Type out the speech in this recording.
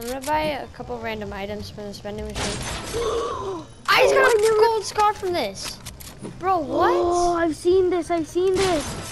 I'm gonna buy a couple random items from this vending machine. I just got a gold scar from this. Bro, what? Oh, I've seen this.